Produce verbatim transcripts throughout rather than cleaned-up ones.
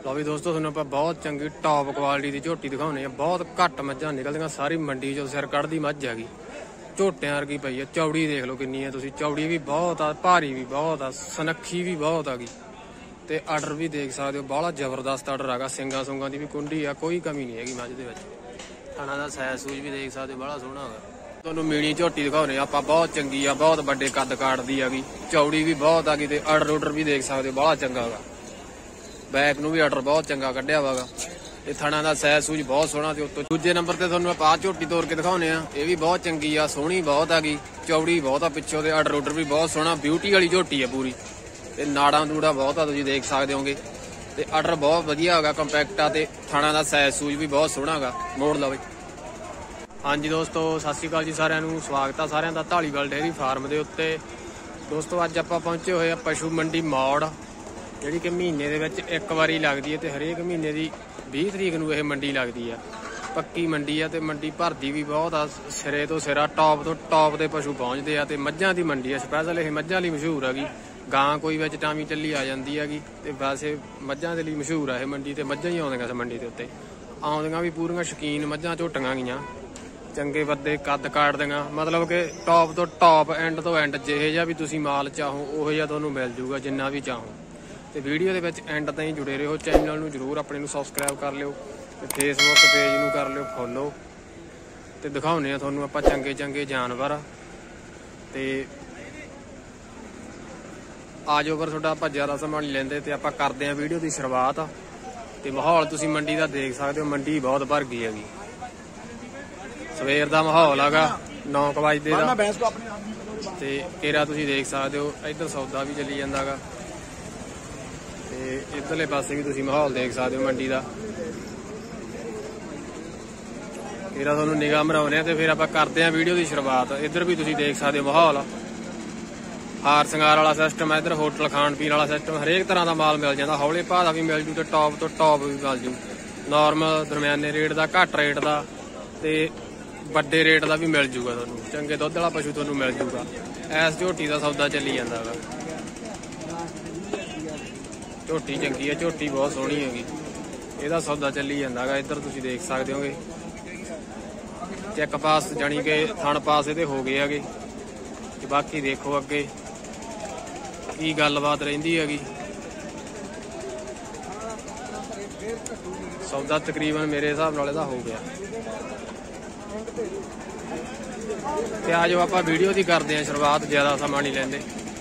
लो भी दोस्तों तुहानूं आपां बहुत चंगी टॉप क्वालिटी की झोटी दिखाने बहुत घट मझां निकलदियां सारी मंडी चों सिर कढ़दी मझ हैगी झोटियां वर्गी पई है। चौड़ी देख लो किन्नी है तुसीं चौड़ी भी बहुत आ भारी भी बहुत आ सनखी भी बहुत आ गई ते आर्डर भी देख सकते हो बाहला जबरदस्त आर्डर आगा सिंगा सुंगा की भी कुंडी आ कोई कमी नहीं हैगी मझ दे विच। थाना दा सैज सूज भी देख सकते हो बड़ा सोहना होगा। तुहानूं मीणी झोटी दिखाउने आपां बहुत चंगी आ बहुत वड्डे कद काट दी हैगी चौड़ी भी बहुत आ गई ते आर्डर उडर भी देख सकते हो बड़ा चंगा गा बैक नूं भी आर्डर बहुत चंगा कढ़िया वागा। ये थणा दा सैज सूज बहुत सोहना ते उत्तों दूजे नंबर ते तुहानूं आपां झोटी तोड़ के दिखाउने आ ये भी बहुत चंगी आ सोहनी बहुत आ गई चौड़ी बहुत आ पिछों ते आर्डर उडर भी बहुत सोहना ब्यूटी वाली झोटी है पूरी ते नाड़ा नूड़ा बहुत आ तुसीं देख सकदे होगे ते आर्डर बहुत वधिया होगा कंपैक्ट आ ते थणा दा सैज सूज भी बहुत सोहना गा। मोड़ लो बई। हाँ जी दोस्तों सत श्री अकाल जी सारिਆਂ ਨੂੰ स्वागत है सारिਆਂ ਦਾ ਢਾਲੀਵਾਲ डेयरी फार्म के उत्ते। दोस्तों अज आप पहुंचे हुए हैं पशु मंडी मौड़ जी कि महीने के एक बारी लगती है तो हरेक महीने की बीस तरीक को यह मंडी लगती है पक्की मंडी है तो मंडी भरती भी बहुत आ सिरे तो सिरा टॉप तो टॉप के पशु पहुँचते हैं तो मझां की मंडी है स्पैशल यह मझां लिए मशहूर हैगी गां कोई बिच टावी चली आ जाती हैगी तो वैसे मझां के लिए मशहूर है यह मंडी तो मझां ही आउंदियां इस मंडी के उत्ते आउंदियां भी पूरियां शौकीन मझां झोटियां गईयां चंगे वड्डे कद काट देंगा मतलब कि टॉप तो टॉप एंड तो एंड जिहे जिहा भी तुसीं माल चाहो उहो जिहा तुहानूं मिल जूगा जिन्ना भी चाहो। तो वीडियो के विच एंड ताईं जुड़े रहो चैनल नूं जरूर अपने नूं सबसक्राइब कर लिओ ते फेसबुक पेज नूं कर लिओ फॉलो ते दिखाउने आ तुहानूं आपां चंगे चंगे जानवर ते आ जाओ पर तुहाडा आपां ज़्यादा सਮਾं नहीं लैंदे ते आपां करदे आ वीडियो की शुरुआत। ते माहौल तुसीं मंडी दा देख सकदे हो मंडी बहुत भर गई हैगी सवेर का माहौल हैगा नौ क बजते ते केरा तुसीं देख सकते हो इधर सौदा भी चली जांदा गा ते इधरले पासे भी तुसीं माहौल देख सकते हो मंडी का केरा तुहानूं निगाह मराउने ते फिर आपां करदे आ वीडियो की शुरुआत। इधर भी तुसीं देख सकते हो माहौल हार संगार वाला सिस्टम है इधर होटल खाण पीण वाला सिस्टम हरेक तरह का माल मिल जाता हौले भाਅ दा भी मिल जू तो टॉप तो टॉप भी मिल जू नॉर्मल दरम्याने रेट का घट रेट का ते ਵੱਡੇ रेट का भी मिल जूगा तुहानूं चंगे दुध वाला पशु तुहानूं मिल जूगा इस झोटी का सौदा चली जाता है। झोटी चंगी है झोटी बहुत सोहनी हैगी ਇਹਦਾ सौदा चली जाता है। इधर तुसीं देख सकते होगे चैक पास जानी कि थण पास ये हो गए है ते बाकी देखो अगे की गलबात रहिंदी हैगी। सौदा तकरीबन मेरे हिसाब नाल इहदा हो गया ते आ जाओ आपां वीडियो की करते हैं शुरुआत ज़्यादा समा नहीं लैंदे।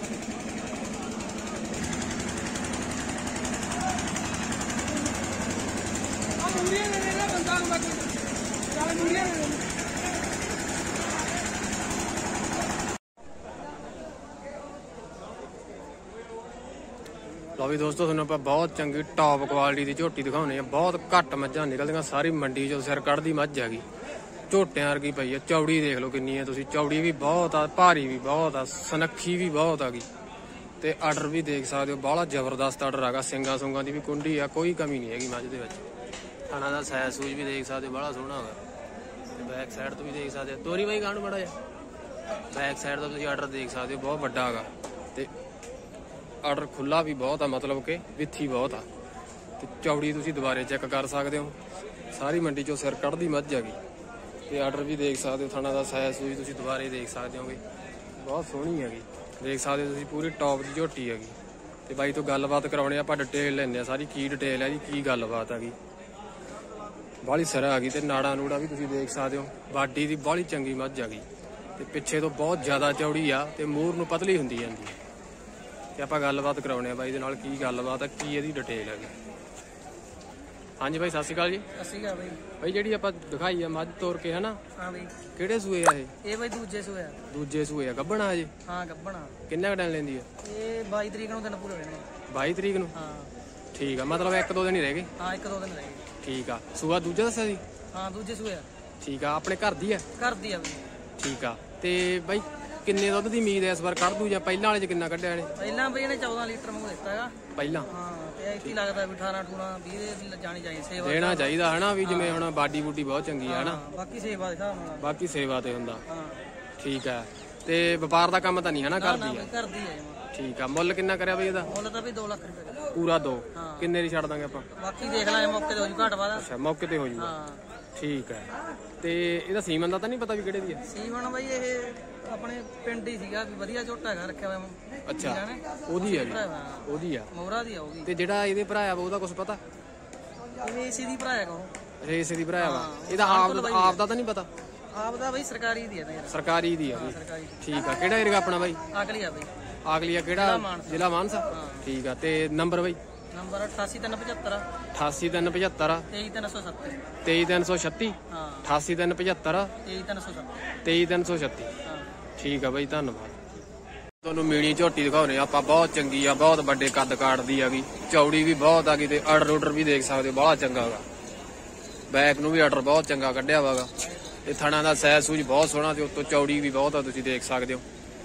लो भी दोस्तों तुहानूं आपां बहुत चंगी टॉप क्वालिटी की झोटी दिखाउने बहुत घट मझां निकलदियां सारी मंडी चों सिर कढ़दी मझ हैगी झोटियां वर्गी पई है चौड़ी देख लो किन्नी है तुसीं चौड़ी भी बहुत आ भारी भी बहुत आ सनखी भी बहुत आ गई ते आर्डर भी देख सकते हो बाहला जबरदस्त आर्डर आगा सिंगा सुंगा की भी कुंडी आ कोई कमी नहीं हैगी मझ दे विच। थाना दा सैज सूज भी देख सकते हो बड़ा सोहना होगा बैक साइड तो भी देख सकते हो तोरी बाई गांड बड़ा जा बैक साइड तो तुसीं आर्डर देख सकते हो बहुत वड्डा हैगा ते आर्डर खुला भी बहुत आ मतलब कि विथी बहुत आ ते चौड़ी तुसीं दुबारे चैक कर सकते हो सारी मंडी चों सिर कढ़दी मझ हैगी ते आर्डर भी देख सकते हो थाना का सैज सूज तुसीं दुबारे देख सकते होगे बहुत सोहनी हैगी देख सकते हो तुसीं पूरी टॉप की झोटी हैगी ते बाई तो गलबात कराउने आपां डिटेल लैंदे सारी की डिटेल है जी की गलबात हैगी बाहली सिर आ गई ते नाड़ा नूड़ा भी तुसीं देख सकते हो बाडी की बाहली चंगी मझ हैगी ते पिछे तो बहुत ज़्यादा चौड़ी आ ते मूर नूं पतली हुंदी जांदी है ते आपां गलबात कराउने बाई दे नाल की गलबात है की इहदी डिटेल हैगी। हाँ जी भाई सत श्री अकाल जी। सत श्री अकाल भाई भाई जी आप दिखाई है मझ तोड़ के है ना। हाँ भाई किहड़े सूए आ ये भाई दूजे सूए दूजे सूए आ गब्बण आ जी। हाँ गब्बण किन्ना क टाइम लैंदी है ये बाईस तरीक नूं दिन पूरे होने बाईस तरीक नूं। हाँ ठीक है मतलब एक दो दिन ही रह गए। हाँ एक दो दिन रह गए। ठीक है सूआ दूजा दस्सिया जी। हाँ दूजे सूए ठीक है अपने घर दी है घर दी है भाई। ठीक है ते भाई किन्ने दुध की उम्मीद है इस बार कढ़ दू जां पहिलां वाले च किन्ना कढ़िया इहने ਪਹਿਲਾਂ ਬਈ ਇਹਨੇ चौदह लीटर ਮੰਗੋ ਦਿੱਤਾ ਹੈਗਾ ਪਹਿਲਾਂ। ਹਾਂ ਤੇ ਐਕਟੀ ਲੱਗਦਾ ਵੀ अठारह अठारह बीस ਜਾਣੀ ਚਾਹੀਦੀ ਸੇਵਾ ਦੇਣਾ ਚਾਹੀਦਾ ਹੈ ਨਾ ਵੀ ਜਿਵੇਂ ਹੁਣ ਬਾਡੀ ਬੂਡੀ ਬਹੁਤ ਚੰਗੀ ਹੈ ਨਾ ਬਾਕੀ ਸੇਵਾ ਦੇ ਹਿਸਾਬ ਨਾਲ ਬਾਕੀ ਸੇਵਾ ਤੇ ਹੁੰਦਾ। ਹਾਂ ਠੀਕ ਹੈ ਤੇ ਵਪਾਰ ਦਾ ਕੰਮ ਤਾਂ ਨਹੀਂ ਹੈ ਨਾ ਕਰਦੀ ਹੈ ਕਰਦੀ ਹੈ ਠੀਕ ਆ। ਮੁੱਲ ਕਿੰਨਾ ਕਰਿਆ ਬਈ ਇਹਦਾ? ਮੁੱਲ ਤਾਂ ਵੀ ਦੋ ਲੱਖ ਰੁਪਏ ਦਾ। ਪੂਰਾ ਦੋ। ਹਾਂ। ਕਿੰਨੇ ਦੀ ਛੱਡ ਦਾਂਗੇ ਆਪਾਂ? ਬਾਕੀ ਦੇਖ ਲਾਂਗੇ ਮੌਕੇ ਤੇ ਹੋ ਜੂ ਘੱਟ ਵਾਦਾ। ਅੱਛਾ ਮੌਕੇ ਤੇ ਹੋ ਜੂਗਾ। ਹਾਂ ਠੀਕ ਹੈ। ਤੇ ਇਹਦਾ ਸੀਮਨ ਦਾ ਤਾਂ ਨਹੀਂ ਪਤਾ ਵੀ ਕਿਹੜੇ ਦੀ ਹੈ? ਸੀਮਨ ਬਾਈ ਇਹ ਆਪਣੇ ਪਿੰਡ ਹੀ ਸੀਗਾ ਵੀ ਵਧੀਆ ਝੋਟਾ ਹੈਗਾ ਰੱਖਿਆ ਹੋਇਆ। ਅੱਛਾ ਉਹਦੀ ਹੈ ਜੀ? ਹਾਂ ਉਹਦੀ ਆ। ਮੋਹਰਾ ਦੀ ਆਉਗੀ। ਤੇ ਜਿਹੜਾ ਇਹਦੇ ਭਰਾ ਆ ਉਹਦਾ ਕੁਝ ਪਤਾ? ਇਹ ਇਸੇ ਦੀ ਭਰਾ ਹੈਗਾ ਉਹ। ਰੇਸ ਦੀ ਭਰਾ ਵਾ। ਇਹਦਾ ਆਪ ਆਪ ਦਾ ਤਾਂ ਨਹੀਂ ਪਤਾ? ਆਪ ਦਾ ਬਾਈ ਸਰਕਾਰੀ ਦੀ ਹੈ ਯਾਰ। ਸਰਕਾਰੀ ਦੀ ਆ ਬਈ। ਸਰਕਾਰੀ ਠੀਕ ਆ। ਕਿਹੜਾ ਏਰੀਆ ਆਪਣਾ ਬਾਈ? ਆਗਲੀ ਆ ਬਾਈ। ਆਗਲੀਆ ਕਿਹੜਾ? ਜ਼ਿਲ੍ਹਾ ਮਾਨਸਾ। ਠੀਕ ਆ। ਤੇ ਨੰਬਰ ਬਾਈ? ਨੰਬਰ ਅਠਾਸੀ ਤਿੰਨ ਪਝੱਤਰ ਅਠਾਸੀ ਤਿੰਨ ਪਝੱਤਰ ਤੇਈ ਤਿੰਨ ਸੌ ਸੱਤਰ ਤੇਈ ਤਿੰਨ ਸੌ ਛੱਤੀ ਹਾਂ ਅਠਾਸੀ ਤਿੰਨ ਪਝੱਤਰ ਤੇਈ ਤਿੰਨ ਸੌ ਸੱਤਰ ਤੇਈ ਤਿੰਨ ਸੌ ਛੱਤੀ ਹਾਂ ਠੀਕ ਆ ਬਾਈ ਧੰਨਵਾਦ। ਤੁਹਾਨੂੰ ਮੀਣੀ ਝੋਟੀ ਦਿਖਾਉਣੇ ਆਪਾਂ। ਬਹੁਤ ਚੰਗੀ ਆ, ਬਹੁਤ ਵੱਡੇ ਕੱਦ ਕਾਠ ਦੀ ਆਗੀ, ਚੌੜੀ ਵੀ ਬਹੁਤ ਆ ਗਈ ਤੇ ਆਰਡਰ ਆਰਡਰ ਵੀ ਦੇਖ ਸਕਦੇ ਹੋ ਬਹੁਤ ਚੰਗਾ ਗਾ। ਬੈਕ ਨੂੰ ਵੀ ਆਰਡਰ ਬਹੁਤ ਚੰਗਾ ਕੱਢਿਆ ਵਾਗਾ। ਇਹ ਥਣਾ ਦਾ ਸਾਈਜ਼ ਸੂਝ ਬਹੁਤ ਸੋਹਣਾ ਤੇ ਉੱਤੋਂ ਚੌੜੀ ਵੀ ਬਹੁਤ ਆ, ਤੁਸੀਂ ਦੇਖ ਸਕਦੇ ਹੋ।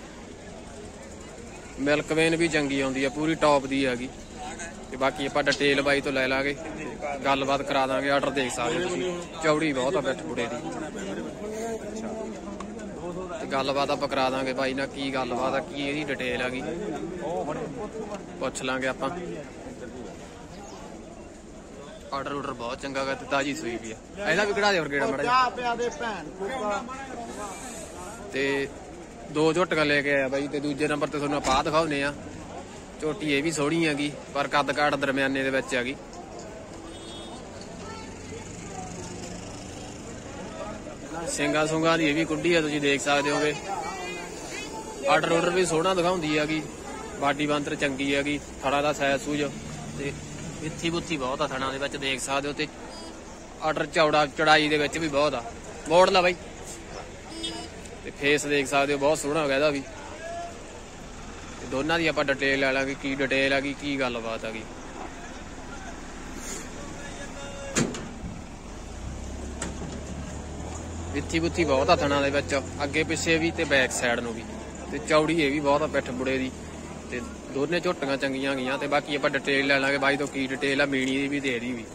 ਮਿਲਕ ਵੇਨ ਵੀ ਚੰਗੀ ਆਉਂਦੀ ਆ, ਪੂਰੀ ਟੌਪ ਦੀ ਹੈਗੀ। ਤੇ ਬਾਕੀ ਆਪਾਂ ਡਿਟੇਲ ਬਾਈ ਤੋਂ ਲੈ ਲਾਂਗੇ, ਗੱਲਬਾਤ ਕਰਾ ਦਾਂਗੇ। ਆਰਡਰ ਦੇਖ ਸਕਦੇ ਹੋ ਤੁਸੀਂ, ਚੌੜੀ ਬਹੁਤ ਆ ਪਿੱਠ ਬੁੜੇ ਦੀ। ਤੇ ਗੱਲਬਾਤ ਆਪਾਂ ਕਰਾ ਦਾਂਗੇ ਬਾਈ ਨਾਲ, ਕੀ ਗੱਲਬਾਤ ਆ, ਕੀ ਇਹਦੀ ਡਿਟੇਲ ਹੈਗੀ ਪੁੱਛ ਲਾਂਗੇ ਆਪਾਂ। ਆਰਡਰ ਆਰਡਰ ਬਹੁਤ ਚੰਗਾ ਗਾ ਤੇ ਤਾਜੀ ਸੂਈ ਵੀ ਆ। ਇਹਦਾ ਵੀ ਕਢਾ ਦੇ ਹੋਰ ਗੇੜਾ ਮੜਾ ਤੇ ਦੋ ਝੋਟੀਆਂ ਲੈ ਕੇ ਆਇਆ ਬਾਈ। ਤੇ ਦੂਜੇ ਨੰਬਰ ਤੇ ਤੁਹਾਨੂੰ ਆਪਾਂ ਦਿਖਾਉਨੇ ਆ। ਝੋਟੀ ਇਹ ਵੀ ਸੋਹਣੀ ਹੈਗੀ ਪਰ ਕੱਦ ਕਾਠ ਦਰਮਿਆਨੇ ਦੇ ਵਿੱਚ ਹੈਗੀ। ਸਿੰਗਾ ਸੁੰਗਾ ਦੀ ਇਹ ਵੀ ਕੁੱਡੀ ਆ, ਤੁਸੀਂ ਦੇਖ ਸਕਦੇ ਹੋਗੇ। ਆਰਡਰ ਆਰਡਰ ਵੀ ਸੋਹਣਾ ਦਿਖਾਉਂਦੀ ਹੈਗੀ, ਬਾਡੀ ਬੰਤਰ ਚੰਗੀ ਹੈਗੀ, ਥੜਾ ਦਾ ਸਾਈਜ਼ ਸੂਝ ਤੇ ਇੱਥੀ ਬੁੱਥੀ ਬਹੁਤ ਆ ਥਣਾ ਦੇ ਵਿੱਚ, ਦੇਖ ਸਕਦੇ ਹੋ। ਤੇ ਆਰਡਰ ਚੌੜਾ ਚੜਾਈ ਦੇ ਵਿੱਚ ਵੀ ਬਹੁਤ ਆ। ਮੋੜ ਲਾ ਬਾਈ। ਤੇ ਫੇਸ ਦੇਖ ਸਕਦੇ ਹੋ, ਬਹੁਤ ਸੋਹਣਾ ਹੋ ਗਿਆ ਇਹਦਾ ਵੀ। ਤੇ ਦੋਨਾਂ ਦੀ ਆਪਾਂ ਡਿਟੇਲ ਲੈ ਲਾਂਗੇ, ਕੀ ਡਿਟੇਲ ਹੈਗੀ, ਕੀ ਗੱਲਬਾਤ ਹੈਗੀ। ਇੱਥੀ ਬੁੱਥੀ ਬਹੁਤ ਆ ਥਣਾ ਦੇ ਵਿੱਚ, ਅੱਗੇ ਪਿੱਛੇ ਵੀ ਤੇ ਬੈਕ ਸਾਈਡ ਨੂੰ ਵੀ। ਤੇ ਚੌੜੀ ਇਹ ਵੀ ਬਹੁਤ ਆ ਪਿੱਠ ਬੁੜੇ ਦੀ। ਤੇ ਦੋਨੇ ਝੋਟੀਆਂ ਚੰਗੀਆਂ ਗਈਆਂ। ਤੇ ਬਾਕੀ ਆਪਾਂ ਡਿਟੇਲ ਲੈ ਲਾਂਗੇ ਬਾਈ ਤੋਂ, ਕੀ ਡਿਟੇਲ ਆ ਮੀਣੀ ਦੀ ਵੀ ਤੇ ਇਹਦੀ ਵੀ।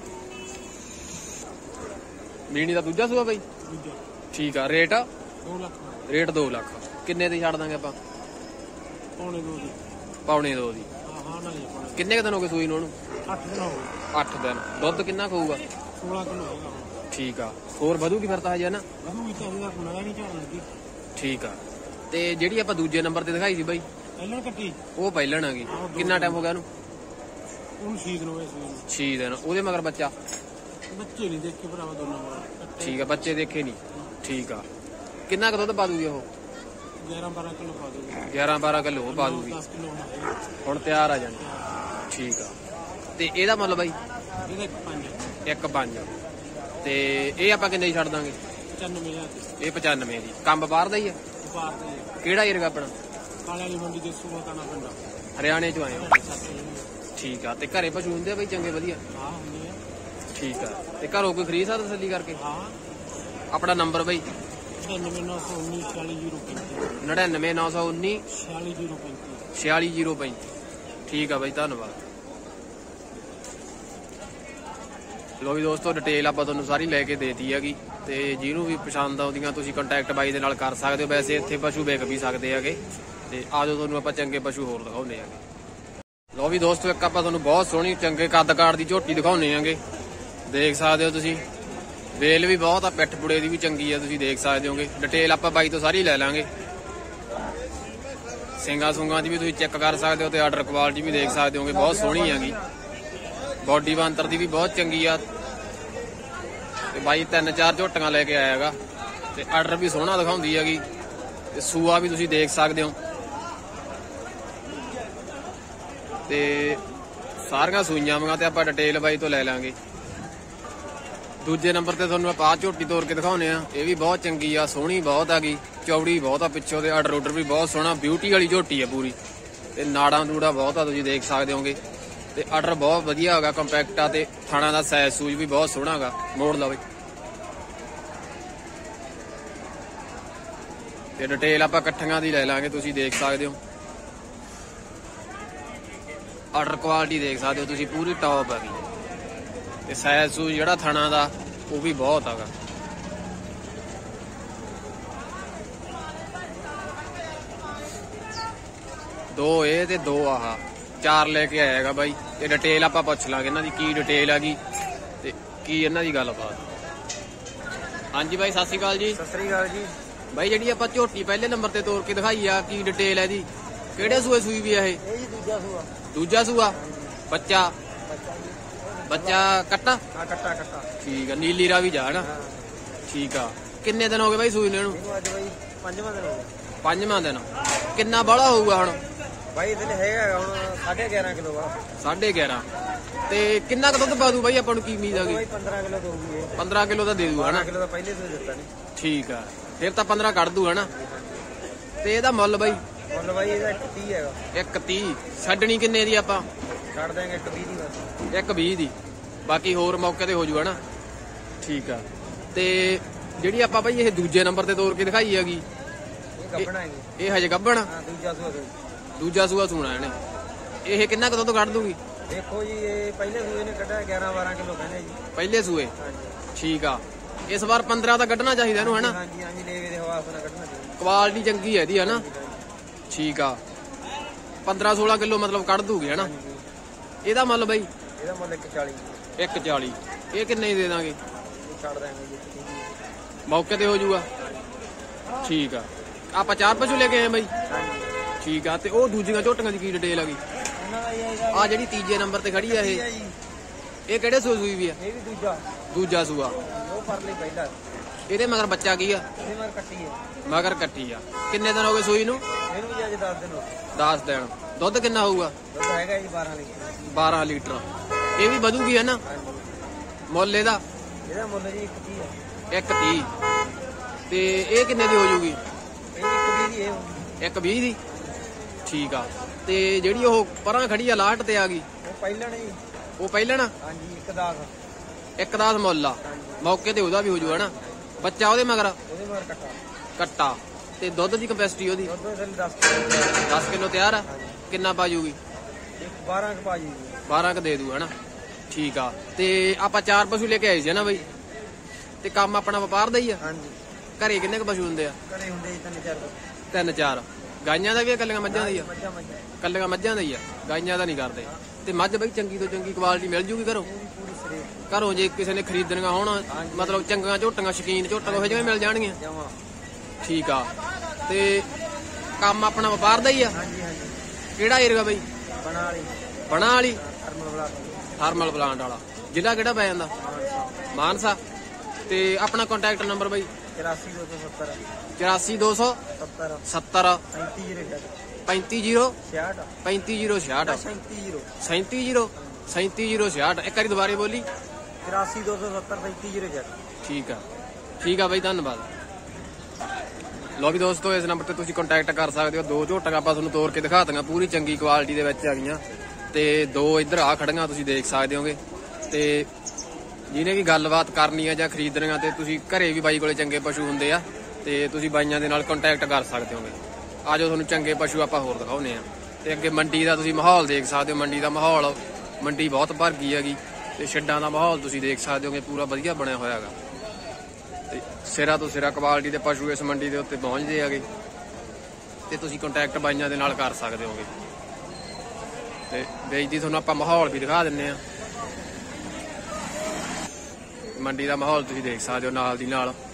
ਮੀਣੀ ਦਾ ਦੂਜਾ ਸੂਆ ਬਾਈ? ਠੀਕ ਆ। ਰੇਟ ਦੋ ਲੱਖ ਰੇਟ ਦੋ ਲੱਖ ਕਿੰਨੇ ਦੀ ਛੱਡ ਦਾਂਗੇ ਆਪਾਂ? ਪੌਣੇ ਦੋ ਦੀ। ਪੌਣੇ ਦੋ ਦੀ। ਹਾਂ ਨਾ ਜੀ। ਕਿੰਨੇ ਕੁ ਦਿਨ ਹੋ ਗਏ ਸੂਈ ਨੂੰ ਉਹਨੂੰ? ਅੱਠ ਦਿਨ ਹੋ ਗਏ। ਅੱਠ ਦਿਨ। ਦੁੱਧ ਕਿੰਨਾ ਖਾਊਗਾ? ਸੋਲਾਂ ਕਿਲੋ ਹੋਗਾ। ਠੀਕ ਆ। ਹੋਰ ਵਧੂਗੀ ਫਿਰ ਤਾਂ ਹਜੇ ਨਾ? ਵਧੂਗੀ ਤਾਂ ਇਹਦਾ ਕੋਈ ਨਹੀਂ ਝਾੜ ਲੱਗੀ। ਠੀਕ ਆ। ਤੇ ਜਿਹੜੀ ਆਪਾਂ ਦੂਜੇ ਨੰਬਰ ਤੇ ਦਿਖਾਈ ਸੀ ਬਾਈ, ਪਹਿਲਾਂ ਕੱਟੀ ਉਹ ਪਹਿਲਣ ਹੈਗੀ। ਕਿੰਨਾ ਟਾਈਮ ਹੋ ਗਿਆ ਉਹਨੂੰ? ਉਹਨੂੰ ਛੇ ਦਿਨ ਹੋਏ ਸੀ। ਛੇ ਦਿਨ। ਉਹਦੇ ਮਗਰ ਬੱਚਾ? ਬੱਚੇ ਨਹੀਂ ਦੇਖੇ ਭਰਾਵਾ ਦੋਨਾਂ ਵਾਲਾ। ਠੀਕ ਆ। ਬੱਚੇ ਦੇਖੇ ਨਹੀਂ। ਠੀਕ ਆ। ਕਿੰਨਾ ਕੁ ਦੁੱਧ ਪਾ ਦੂਗੀ ਉਹ? ਗਿਆਰਾਂ ਬਾਰਾਂ ਕਿਲੋ ਪਾ ਦੂਗੀ। ਗਿਆਰਾਂ ਬਾਰਾਂ ਕਿਲੋ ਉਹ ਪਾ ਦੂਗੀ। ਦਸ ਕਿਲੋ ਹੁਣ ਤਿਆਰ ਆ ਜਾਣੀ। ਠੀਕ ਆ। ਤੇ ਇਹਦਾ ਮੁੱਲ ਬਾਈ? ਇਹਦਾ ਇੱਕ ਪੰਜ। ਇੱਕ ਪੰਜ। ਤੇ ਇਹ ਆਪਾਂ ਕਿੰਨੇ ਦੀ ਛੱਡ ਦਾਂਗੇ? ਪਚਾਨਵੇਂ ਹਜ਼ਾਰ। ਇਹ ਪਚਾਨਵੇਂ ਦੀ। ਕੰਮ ਬਾਹਰ ਦਾ ਹੀ ਆ? ਬਾਹਰ ਦਾ। ਕਿਹੜਾ ਏਰੀਆ ਆਪਣਾ? ਕਾਲੇ ਵਾਲੀ ਮੰਡੀ ਦੇ ਸੂਆ ਕਾਣਾ ਪਿੰਡ। ਹਰਿਆਣੇ ਚੋਂ ਆਏ ਹੋ? ਠੀਕ ਆ। ਤੇ ਘਰੇ ਪਸ਼ੂ ਹੁੰਦੇ ਆ ਬਈ ਚੰਗੇ ਵਧੀਆ? ਹਾਂ ਹੁੰਦੇ ਆ। ਠੀਕ ਆ। ਤੇ ਘਰੋਂ ਕੋਈ ਖਰੀਦ ਸਕਦਾ ਤਸੱਲੀ ਕਰਕੇ? ਹਾਂ। ਆਪਣਾ ਨੰਬਰ ਬਾਈ? ਨੜਿਨਵੇਂ ਨੌ ਸੌ ਉੱਨੀ ਛਿਆਲੀ ਜ਼ੀਰੋ ਪੈਂਤੀ। ਨੜਿਨਵੇਂ ਨੌ ਸੌ ਉੱਨੀ ਛਿਆਲੀ ਜ਼ੀਰੋ ਪੈਂਤੀ। ਛਿਆਲੀ ਜ਼ੀਰੋ ਪੈਂਤੀ। ਠੀਕ ਆ ਬਾਈ ਧੰਨਵਾਦ। ਲੋ ਵੀ ਦੋਸਤੋ, ਡਿਟੇਲ ਆਪਾਂ ਤੁਹਾਨੂੰ ਸਾਰੀ ਲੈ ਕੇ ਦੇਤੀ ਹੈਗੀ। ਤੇ ਜਿਹਨੂੰ ਵੀ ਪਸੰਦ ਆਉਂਦੀਆਂ ਤੁਸੀਂ ਕੰਟੈਕਟ ਬਾਈ ਦੇ ਨਾਲ ਕਰ ਸਕਦੇ ਹੋ। ਵੈਸੇ ਇੱਥੇ ਪਸ਼ੂ ਵਿਕ ਵੀ ਸਕਦੇ ਹੈਗੇ। ਤੇ ਆਜੋ ਤੁਹਾਨੂੰ ਆਪਾਂ ਚੰਗੇ ਪਸ਼ੂ ਹੋਰ ਦਿਖਾਉਂਦੇ ਹੈਗੇ। ਲੋ ਵੀ ਦੋਸਤੋ, ਇੱਕ ਆਪਾਂ ਤੁਹਾਨੂੰ ਬਹੁਤ ਸੋਹਣੀ ਚੰਗੇ ਕੱਦ ਕਾਠ ਦੀ ਝੋਟੀ ਦਿਖਾਉਂਦੇ ਹੈਗੇ। ਦੇਖ ਸਕਦੇ ਹੋ ਤੁਸੀਂ, ਵੇਲ ਵੀ ਬਹੁਤ ਆ, ਪਿੱਠ ਪੁੜੇ ਦੀ ਵੀ ਚੰਗੀ ਆ, ਤੁਸੀਂ ਦੇਖ ਸਕਦੇ ਹੋਗੇ। ਡਿਟੇਲ ਆਪਾਂ ਬਾਈ ਤੋਂ ਸਾਰੀ ਲੈ ਲਾਂਗੇ। ਸਿੰਗਾ ਸੁੰਗਾ ਦੀ ਵੀ ਤੁਸੀਂ ਚੈੱਕ ਕਰ ਸਕਦੇ ਹੋ ਤੇ ਆਰਡਰ ਕੁਆਲਿਟੀ ਵੀ ਦੇਖ ਸਕਦੇ ਹੋਗੇ, ਬਹੁਤ ਸੋਹਣੀ ਹੈਗੀ। ਬਾਡੀ ਬੰਤਰ ਦੀ ਵੀ ਬਹੁਤ ਚੰਗੀ ਆ। ਤੇ ਬਾਈ ਤਿੰਨ ਚਾਰ ਝੋਟੀਆਂ ਲੈ ਕੇ ਆਇਆ ਹੈਗਾ। ਤੇ ਆਰਡਰ ਵੀ ਸੋਹਣਾ ਦਿਖਾਉਂਦੀ ਹੈਗੀ। ਤੇ ਸੂਆ ਵੀ ਤੁਸੀਂ ਦੇਖ ਸਕਦੇ ਹੋ। ਤੇ ਸਾਰੀਆਂ ਸੂਈਆਂ ਵਾਂਗਾ ਤੇ ਆਪਾਂ ਡਿਟੇਲ ਬਾਈ ਤੋਂ ਲੈ ਲਾਂਗੇ। ਦੂਜੇ ਨੰਬਰ ਤੇ ਤੁਹਾਨੂੰ ਆਪਾਂ ਝੋਟੀ ਤੋੜ ਕੇ ਦਿਖਾਉਨੇ ਆ। ਇਹ ਵੀ ਬਹੁਤ ਚੰਗੀ ਆ, ਸੋਹਣੀ ਬਹੁਤ ਹੈਗੀ, ਚੌੜੀ ਬਹੁਤ ਆ ਪਿੱਛੋਂ। ਤੇ ਆਰਡਰ ਆਰਡਰ ਵੀ ਬਹੁਤ ਸੋਹਣਾ, ਬਿਊਟੀ ਵਾਲੀ ਝੋਟੀ ਆ ਪੂਰੀ। ਤੇ ਨਾੜਾਂ ਨੂੜਾ ਬਹੁਤ ਆ, ਤੁਸੀਂ ਦੇਖ ਸਕਦੇ ਹੋਗੇ। ਤੇ ਆਰਡਰ ਬਹੁਤ ਵਧੀਆ ਹੈਗਾ, ਕੰਪੈਕਟ ਆ। ਤੇ ਥਾਣਾ ਦਾ ਸਾਈਜ਼ ਸੂਜ ਵੀ ਬਹੁਤ ਸੋਹਣਾ ਹੈਗਾ। ਮੋੜ ਲਵੇ। ਤੇ ਡਿਟੇਲ ਆਪਾਂ ਇਕੱਠੀਆਂ ਦੀ ਲੈ ਲਾਂਗੇ, ਤੁਸੀਂ ਦੇਖ ਸਕਦੇ ਹੋ। ਆਰਡਰ ਕੁਆਲਿਟੀ ਦੇਖ ਸਕਦੇ ਹੋ ਤੁਸੀਂ, ਪੂਰੀ ਟੌਪ ਹੈਗੀ। ਤੇ ਸਾਈਜ਼ ਸੂਜ ਜਿਹੜਾ ਥਾਣਾ ਦਾ ਉਹ ਵੀ ਬਹੁਤ ਹੈਗਾ। ਦੋ ਇਹ ਤੇ ਦੋ ਆਹ ਚਾਰ ਲੈ ਕੇ ਆਏਗਾ ਬਾਈ। ਤੇ ਡਿਟੇਲ ਆਪਾਂ ਪੁੱਛ ਲਾਂਗੇ ਇਹਨਾਂ ਦੀ ਕੀ ਡਿਟੇਲ ਹੈਗੀ ਤੇ ਕੀ ਇਹਨਾਂ ਦੀ ਗੱਲਬਾਤ। ਹਾਂਜੀ ਬਾਈ ਸਤਿ ਸ਼੍ਰੀ ਅਕਾਲ ਜੀ। ਸਤਿ ਸ੍ਰੀ ਅਕਾਲ ਜੀ ਬਾਈ ਜਿਹੜੀ ਆਪਾਂ ਝੋਟੀ ਪਹਿਲੇ ਨੰਬਰ ਤੇ ਤੋਰ ਕੇ ਦਿਖਾਈ ਆ ਕੀ ਡਿਟੇਲ ਹੈ ਇਹਦੀ? ਕਿਹੜੇ ਸੂਏ ਸੂਈ ਵੀ ਆ ਇਹ? ਇਹ ਜੀ ਦੂਜਾ ਸੂਆ। ਦੂਜਾ ਸੂਆ। ਬੱਚਾ ਬੱਚਾ ਕੱਟਾ? ਹਾਂ ਕੱਟਾ ਕੱਟਾ। ਠੀਕ ਆ ਨੀਲੀ ਰਾਵੀ ਜਾ ਨਾ। ਠੀਕ ਆ ਕਿੰਨੇ ਦਿਨ ਹੋ ਗਏ ਬਾਈ ਸੂਈ ਨੂੰ ਇਹਨੂੰ? ਇਹਨੂੰ ਅੱਜ ਬਾਈ ਪੰਜਵਾਂ ਦਿਨ ਹੋ ਗਿਆ। ਪੰਜਵਾਂ ਦਿਨ। ਕਿੰਨਾ ਬਾਹਲਾ ਹੋਊਗਾ ਹੁਣ ਬਾਈ ਦਿਨ ਹੈਗਾ ਹੁਣ ਸਾਢੇ ਗਿਆਰਾਂ ਕਿਲੋ ਵਾ। ਸਾਢੇ ਗਿਆਰਾਂ। ਤੇ ਕਿੰਨਾ ਕੁ ਦੁੱਧ ਪਾ ਦੂ ਬਾਈ ਆਪਾਂ ਨੂੰ ਕੀ ਉਮੀਦ ਆ ਗਈ? ਬਾਈ ਪੰਦਰਾਂ ਕਿਲੋ ਦਊਗੀ ਇਹ। ਪੰਦਰਾਂ ਕਿਲੋ ਤਾਂ ਦੇ ਦੂ ਹਨਾ? ਕਿਲੋ ਤਾਂ ਪਹਿਲੇ ਤੋਂ ਦਿੱਤਾ ਨਹੀਂ। ਠੀਕ ਆ ਫਿਰ ਤਾਂ ਪੰਦਰਾਂ ਕੱਢ ਦੂ ਹਨਾ? ਤੇ ਇਹਦਾ ਮੁੱਲ ਬਾਈ? ਮੁੱਲ ਬਾਈ ਇਹਦਾ ਇੱਕ ਤੀਹ ਹੈਗਾ। ਇੱਕ ਤੀਹ। ਛੱਡਣੀ ਕਿੰਨੇ ਦੀ ਆਪਾਂ? ਛੱਡ ਦਾਂਗੇ ਇੱਕ ਵੀਹ ਦੀ ਬਸ। ਇੱਕ ਵੀਹ ਦੀ। ਬਾਕੀ ਹੋਰ ਮੌਕੇ ਤੇ ਹੋ ਜੂ ਹਨਾ? ਠੀਕ ਆ। ਤੇ ਜਿਹੜੀ ਆਪਾਂ ਬਾਈ ਇਹ ਦੂਜੇ ਨੰਬਰ ਤੇ ਤੋਰ ਕੇ ਦਿਖਾਈ ਹੈਗੀ ਇਹ ਗੱਬਣਾ ਹੈਗੀ। ਇਹ ਹਜੇ ਗੱਭਣ? ਹਾਂ ਦੂਜਾ ਸੂਆ ਦੋ। ਦੂਜਾ ਸੂਆ ਸੂਣਾ ਇਹਨੇ। ਇਹ ਕਿੰਨਾ ਕੁ ਦੁੱਧ ਕੱਢ ਦੂਗੀ? ਦੇਖੋ ਜੀ ਇਹ ਪਹਿਲੇ ਸੂਏ ਨੇ ਕੱਢਿਆ ਗਿਆਰਾਂ ਬਾਰਾਂ ਕਿਲੋ ਕਹਿੰਦੇ ਜੀ ਪਹਿਲੇ ਸੂਏ। ਹਾਂਜੀ ਠੀਕ ਆ ਇਸ ਵਾਰ ਪੰਦਰਾਂ ਤਾਂ ਕੱਢਣਾ ਚਾਹੀਦਾ ਇਹਨੂੰ ਹਨਾ? ਹਾਂਜੀ ਹਾਂਜੀ ਲੇਵੇ ਦੇ ਹਵਾਸ ਨਾਲ ਕੱਢਣਾ ਚਾਹੀਦਾ। ਕੁਆਲਿਟੀ ਚੰਗੀ ਹੈ ਇਹਦੀ ਹਨਾ? ਠੀਕ ਆ ਪੰਦਰਾਂ ਸੋਲਾਂ ਕਿਲੋ ਮਤਲਬ ਕੱਢ ਦੂਗੀ ਹਨਾ? ਇਹਦਾ ਮੁੱਲ ਬਾਈ? ਇਹਦਾ ਮੁੱਲ ਇੱਕ ਚਾਲੀ। ਇੱਕ ਚਾਲੀ। ਇਹ ਕਿੰਨੇ ਹੀ ਦੇ ਦਾਂਗੇ? ਇਹ ਛੱਡ ਦਾਂਗੇ ਜੀ ਮੌਕੇ ਤੇ ਹੋ ਜੂਗਾ। ਠੀਕ ਆ ਆਪਾਂ ਚਾਰ ਪਸ਼ੂ ਲੈ ਕੇ ਆਏ ਬਾਈ। ਹਾਂਜੀ ਠੀਕ ਆ ਤੇ ਉਹ ਦੂਜੀਆਂ ਝੋਟੀਆਂ ਦੀ ਕੀ ਡਿਟੇਲ ਹੈਗੀ? ਇਹਨਾਂ ਦਾ ਇਹ ਆ ਜਿਹੜੀ ਤੀਜੇ ਨੰਬਰ ਤੇ ਖੜੀ ਆ ਇਹ? ਇਹ ਕਿਹੜੇ ਸੂਏ ਸੂਈ ਵੀ ਆ? ਇਹ ਵੀ ਦੂਜਾ। ਦੂਜਾ ਸੂਆ। ਉਹ ਪਰ ਲਈ ਪਹਿਲਾ। ਇਹਦੇ ਮਗਰ ਬੱਚਾ ਕੀ ਆ? ਇਹਦੇ ਮਰ ਕੱਟੀ ਹੈ। ਮਗਰ ਕੱਟੀ ਆ। ਕਿੰਨੇ ਦਿਨ ਹੋ ਗਏ ਸੂਈ ਨੂੰ? ਇਹਨੂੰ ਵੀ ਅੱਜ ਦਸ ਦਿਨ ਹੋ ਗਏ। ਦਸ ਦਿਨ। ਦੁੱਧ ਕਿੰਨਾ ਹੋਊਗਾ? ਦੁੱਧ ਹੈਗਾ ਜੀ ਬਾਰਾਂ ਲੀਟਰ। ਬਾਰਾਂ ਲੀਟਰ। ਇਹ ਵੀ ਵਧੂਗੀ ਹੈ ਨਾ? ਹਾਂਜੀ ਮੁੱਲ ਇਹਦਾ? ਇਹਦਾ ਮੁੱਲ ਜੀ ਇੱਕ ਤੀਹ ਹੈ। ਇੱਕ ਤੀਹ। ਤੇ ਇਹ ਕਿੰਨੇ ਦੀ ਹੋ ਜੂਗੀ? ਇਹ ਇੱਕ ਵੀਹ ਦੀ ਇਹ ਹੋਊਗੀ। ਇੱਕ ਵੀਹ ਦੀ। ਠੀਕ ਆ ਤੇ ਜਿਹੜੀ ਉਹ ਪਰਾਂ ਖੜੀ ਆ ਲਾਟ ਤੇ ਆ ਗਈ ਉਹ ਪਹਿਲਾਂ ਨਹੀਂ। ਉਹ ਪਹਿਲਾਂ ਨਾ? ਹਾਂਜੀ ਇੱਕ ਦਸ। ਇੱਕ ਦਸ ਮੁੱਲ ਆ। ਮੌਕੇ ਤੇ ਉਹਦਾ ਵੀ ਹੋ ਜੂ ਹਨਾ? ਬੱਚਾ ਉਹਦੇ ਮਗਰ? ਉਹਦੇ ਮਰ ਕੱਟਾ। ਕੱਟਾ। ਤੇ ਦੁੱਧ ਦੀ ਕਪੈਸਿਟੀ ਉਹਦੀ? ਦੁੱਧ ਦੇ ਦਸ ਕਿਲੋ। ਦਸ ਕਿਲੋ ਤਿਆਰ ਆ? ਕਿੰਨਾ ਪਾ ਜੂਗੀ? ਇੱਕ ਬਾਰਾਂ ਕ ਪਾਜੀ। ਬਾਰਾਂ ਕ ਦੇ ਦੂ ਹਨਾ? ਠੀਕ ਆ ਤੇ ਆਪਾਂ ਚਾਰ ਪਸ਼ੂ ਲੈ ਕੇ ਆਏ ਸੀ ਨਾ ਬਾਈ? ਤੇ ਕੰਮ ਆਪਣਾ ਵਪਾਰ ਦਾ ਹੀ ਆ? ਹਾਂਜੀ ਘਰੇ ਕਿੰਨੇ ਕ ਪਸ਼ੂ ਹੁੰਦੇ ਆ? ਘਰੇ ਹੁੰਦੇ ਜੀ ਤਿੰਨ ਚਾਰ। ਤਿੰਨ ਚਾਰ। ਗਾਈਆਂ ਦਾ ਵੀ ਆ ਕੱਲੀਆਂ ਮੱਝਾਂ ਦਾ ਹੀ ਆ? ਮੱਝਾਂ ਮੱਝਾਂ ਕੱਲੀਆਂ ਮੱਝਾਂ ਦਾ ਹੀ ਆ ਗਾਈਆਂ ਦਾ ਨਹੀਂ ਕਰਦੇ। ਤੇ ਮੱਝ ਬਾਈ ਚੰਗੀ ਤੋਂ ਚੰਗੀ ਕੁਆਲਿਟੀ ਮਿਲ ਜੂਗੀ ਘਰੋਂ? ਪੂਰੀ ਸਰੀਰ ਘਰੋਂ ਜੇ ਕਿਸੇ ਨੇ ਖਰੀਦਣੀਆਂ ਹੋਣ ਮਤਲਬ ਚੰਗੀਆਂ ਝੋਟੀਆਂ ਸ਼ਕੀਨ ਝੋਟੀਆਂ ਉਹ ਜਿਵੇਂ ਮਿਲ ਜਾਣਗੀਆਂ? ਜਮਾ। ਠੀਕ ਆ ਤੇ ਕੰਮ ਆਪਣਾ ਵਪਾਰ ਦਾ ਹੀ ਆ? ਹਾਂਜੀ ਹਾਂਜੀ। ਕਿਹੜਾ ਏਰੀਆ ਬਾਈ? ਬਣਾ ਵਾਲੀ। ਬਣਾ ਵਾਲੀ। Thermal block. ਥਰਮਲ ਪਲਾਂਟ ਵਾਲਾ। ਜ਼ਿਲ੍ਹਾ ਕਿਹੜਾ ਪੈ ਜਾਂਦਾ? ਮਾਨਸਾ। ਤੇ ਆਪਣਾ ਕੰਟੈਕਟ ਨੰਬਰ ਬਾਈ? ਚੁਰਾਸੀ ਦੋ ਸੌ ਸੱਤਰ। ਚੁਰਾਸੀ ਦੋ ਸੌ ਸੱਤਰ। ਸੱਤਰ। ਪੈਂਤੀ ਜੀਰੋ ਪੈਂਤੀ ਜੀਰੋ ਛਿਆਹਠ। ਪੈਂਤੀ ਜੀਰੋ ਛਿਆਹਠ। ਸੈਂਤੀ ਜੀਰੋ। ਸੈਂਤੀ ਜੀਰੋ ਸੈਂਤੀ ਜੀਰੋ ਛਿਆਹਠ। ਇੱਕ ਵਾਰੀ ਦੁਬਾਰੇ ਬੋਲੀ। ਚੁਰਾਸੀ ਦੋ ਸੌ ਸੱਤਰ ਪੈਂਤੀ ਜੀਰੋ ਛਿਆਹਠ। ਠੀਕ ਆ ਠੀਕ ਆ ਬਾਈ ਧੰਨਵਾਦ। ਲੋ ਵੀ ਦੋਸਤੋ ਇਸ ਨੰਬਰ ਤੇ ਤੁਸੀਂ ਕੰਟੈਕਟ ਕਰ ਸਕਦੇ ਹੋ। ਦੋ ਝੋਟੀਆਂ ਆਪਾਂ ਤੁਹਾਨੂੰ ਤੋੜ ਕੇ ਦਿਖਾ ਦਿੰਗਾ ਪੂਰੀ ਚੰਗੀ ਕੁਆਲਿਟੀ ਦੇ ਵਿੱਚ ਆ ਗਈਆਂ। ਤੇ ਦੋ ਇੱਧਰ ਆ ਖੜੀਆਂ ਤੁਸੀਂ ਦੇਖ ਸਕਦੇ ਹੋਗੇ। ਤੇ ਜਿਹਨੇ ਵੀ ਗੱਲਬਾਤ ਕਰਨੀ ਆ ਜਾਂ ਖਰੀਦਣੀਆਂ ਤੇ ਤੁਸੀਂ ਘਰੇ ਵੀ ਬਾਈ ਕੋਲੇ ਚੰਗੇ ਪਸ਼ੂ ਹੁੰਦੇ ਆ ਤੇ ਤੁਸੀਂ ਬਾਈਆਂ ਦੇ ਨਾਲ ਕੰਟੈਕਟ ਕਰ ਸਕਦੇ ਹੋਗੇ। ਆਜੋ ਤੁਹਾਨੂੰ ਚੰਗੇ ਪਸ਼ੂ ਆਪਾਂ ਹੋਰ ਦਿਖਾਉਨੇ ਆ। ਤੇ ਅੱਗੇ ਮੰਡੀ ਦਾ ਤੁਸੀਂ ਮਾਹੌਲ ਦੇਖ ਸਕਦੇ ਹੋ। ਮੰਡੀ ਦਾ ਮਾਹੌਲ ਮੰਡੀ ਬਹੁਤ ਭਰ ਗਈ ਹੈਗੀ ਤੇ ਛੱਡਾਂ ਦਾ ਮਾਹੌਲ ਤੁਸੀਂ ਦੇਖ ਸਕਦੇ ਹੋਗੇ ਪੂਰਾ ਵਧੀਆ ਬਣਿਆ ਹੋਇਆ ਹੈਗਾ। ਤੇ ਸਿਰਾ ਤੋਂ ਸਿਰਾ ਕੁਆਲਿਟੀ ਦੇ ਪਸ਼ੂ ਇਸ ਮੰਡੀ ਦੇ ਉੱਤੇ ਪਹੁੰਚਦੇ ਹੈਗੇ ਤੇ ਤੁਸੀਂ ਕੰਟੈਕਟ ਬਾਈਆਂ ਦੇ ਨਾਲ ਕਰ ਸਕਦੇ ਹੋਗੇ। ਤੇ ਵੇਚਦੀ ਤੁਹਾਨੂੰ ਆਪਾਂ ਮਾਹੌਲ ਵੀ ਦਿਖਾ ਦਿੰਨੇ ਆ। ਮੰਡੀ ਦਾ ਮਾਹੌਲ ਤੁਸੀਂ ਦੇਖ ਸਕਦੇ ਹੋ ਨਾਲ ਦੀ ਨਾਲ।